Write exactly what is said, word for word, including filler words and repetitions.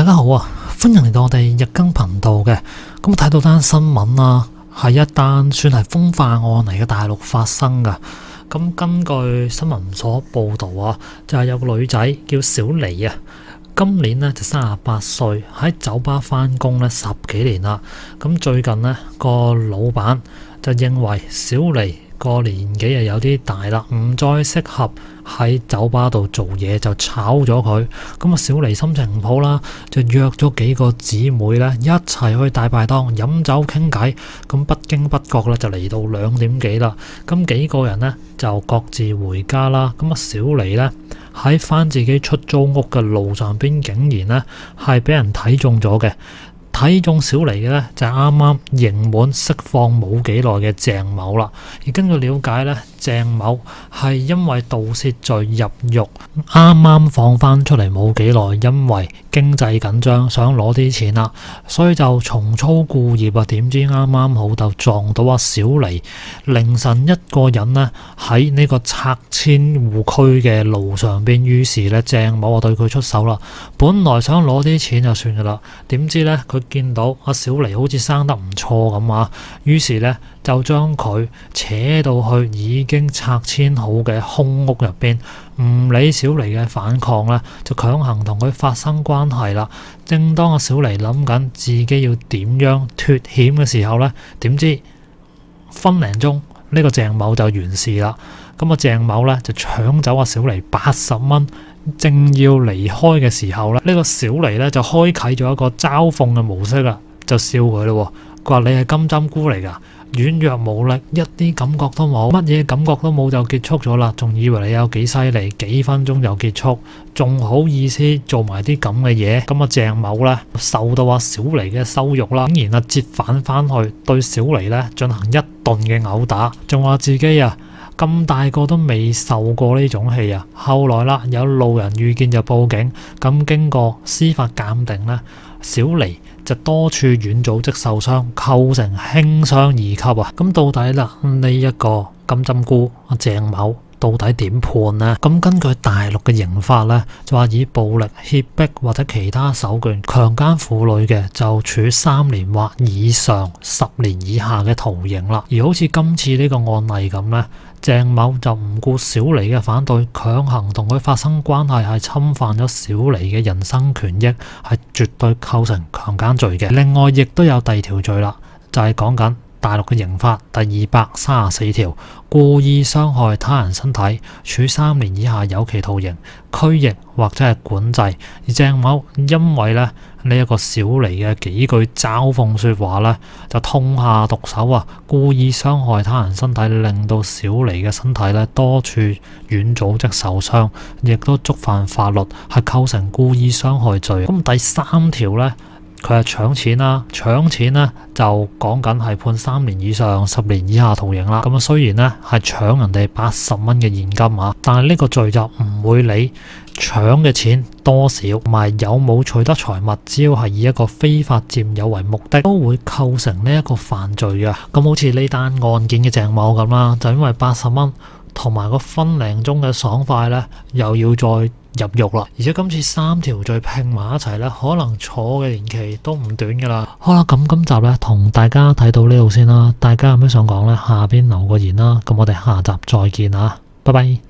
大家好啊，歡迎嚟到我哋日更頻道嘅。咁睇到單新聞啦，係一單算係風化案嚟嘅，大陸發生噶。咁根據新聞所報道啊，就係、是、有個女仔叫小妮啊，今年呢就三十八歲，喺酒吧返工呢十幾年啦。咁最近呢個老闆就認為小妮個年紀啊有啲大啦，唔再適合喺酒吧度做嘢，就炒咗佢。咁啊，小妮心情唔好啦，就約咗幾個姊妹咧一齊去大排檔飲酒傾偈。咁不經不覺咧就嚟到兩點幾啦。咁幾個人呢就各自回家啦。咁啊，小妮呢喺返自己出租屋嘅路上邊，竟然呢係俾人睇中咗嘅。睇中小妮嘅呢，就係啱啱刑滿釋放冇幾耐嘅鄭某啦。而根據了解呢，鄭某係因為盜竊罪入獄，啱啱放翻出嚟冇幾耐，因為經濟緊張想攞啲錢啦，所以就重操故業啊。點知啱啱好就撞到阿小妮凌晨一個人呢喺呢個拆遷戶區嘅路上邊，於是呢，鄭某啊對佢出手啦。本來想攞啲錢就算噶啦，點知呢，佢見到阿小妮好似生得唔錯咁啊，於是呢，就將佢扯到去已經拆遷好嘅空屋入邊，唔理小妮嘅反抗啦，就強行同佢發生關係啦。正當阿小妮諗緊自己要點樣脫險嘅時候呢，點知分零鐘呢個鄭某就完事啦。咁啊，鄭某呢，就搶走阿小妮八十蚊。正要離開嘅時候咧，呢、這個小妮咧就開啟咗一個嘲諷嘅模式啦，就笑佢咯。佢話你係金針菇嚟噶，軟弱無力，一啲感覺都冇，乜嘢感覺都冇就結束咗啦，仲以為你有幾犀利，幾分鐘就結束，仲好意思做埋啲咁嘅嘢。咁啊，鄭某咧受到阿小妮嘅羞辱啦，竟然啊折返翻去對小妮咧進行一頓嘅毆打，仲話自己啊咁大個都未受過呢種氣啊！後來啦，有路人遇見就報警，咁經過司法鑑定呢，小妮就多處軟組織受傷，構成輕傷二級啊！咁到底啦，呢一個金針菇阿鄭某到底點判呢？咁根據大陸嘅刑法呢，就話以暴力脅迫或者其他手段強姦婦女嘅，就處三年或以上十年以下嘅徒刑啦。而好似今次呢個案例咁呢，鄭某就唔顧小妮嘅反對，強行同佢發生關係，係侵犯咗小妮嘅人身權益，係絕對構成強姦罪嘅。另外，亦都有第二條罪啦，就係講緊大陸嘅刑法第二百三十四條，故意傷害他人身體，處三年以下有期徒刑、拘役或者係管制。而鄭某因為咧呢一個小妮嘅幾句嘲諷說話咧，就痛下毒手啊，故意傷害他人身體，令到小妮嘅身體咧多處軟組織受傷，亦都觸犯法律，係構成故意傷害罪。咁第三條咧，佢係搶錢啦，搶錢呢就講緊係判三年以上十年以下徒刑啦。咁啊，雖然呢係搶人哋八十蚊嘅現金啊，但係呢個罪就唔會理搶嘅錢多少，同埋有冇取得財物，只要係以一個非法佔有為目的，都會構成呢一個犯罪嘅。咁好似呢單案件嘅鄭某咁啦，就因為八十蚊同埋個分零鐘嘅爽快呢，又要再入獄啦，而且今次三條罪拼埋一齊咧，可能坐嘅年期都唔短噶啦。好啦，咁今集咧同大家睇到呢度先啦，大家有咩想講咧？下邊留個言啦，咁我哋下集再見啊，拜拜。